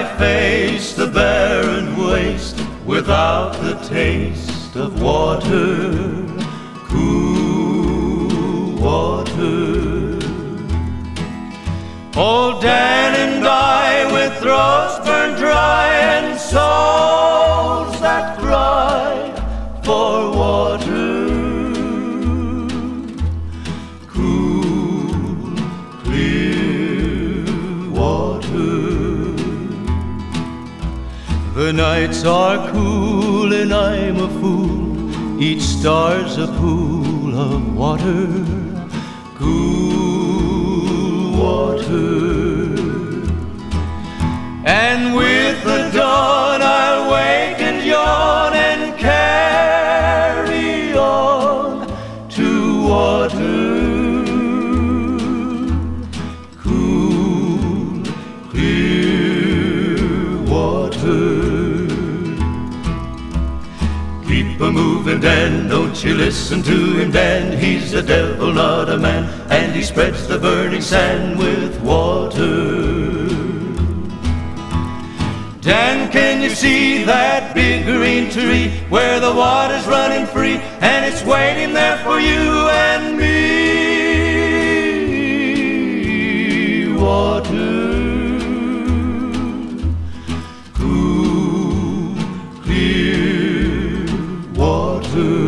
I face the barren waste without the taste of water, cool water. Old Dan and I, with throats burned dry and souls that cry for water, cool, clear water. The nights are cool and I'm a fool, each star's a pool of water, cool water. And with the dawn I'll wake and yawn and carry on to water, cool, clear water. Keep a-moving, Dan, don't you listen to him, Dan. He's the devil, not a man, and he spreads the burning sand with water. Dan, can you see that big green tree where the water's running free and it's waiting there for you and me? Water, cool, clear water.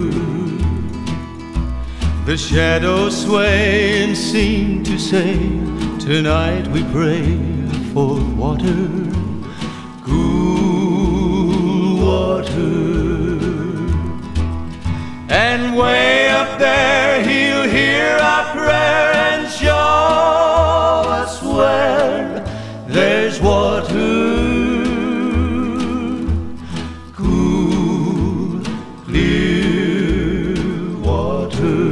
The shadows sway and seem to say, tonight we pray for water, cool water. And way up there he'll hear our prayer and show us where there's water, cool, clear water.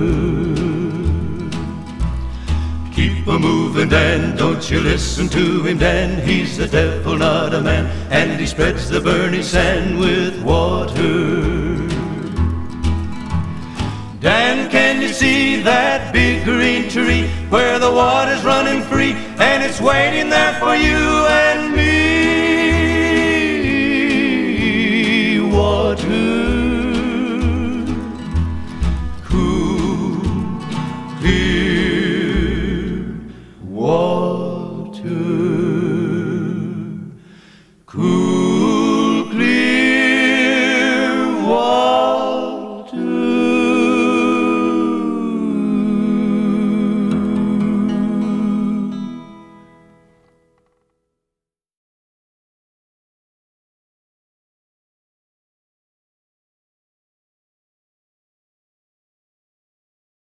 Keep a-moving, Dan, don't you listen to him, Dan. He's the devil, not a man, and he spreads the burning sand with water. Dan, can you see that big green tree where the water's running free and it's waiting there for you and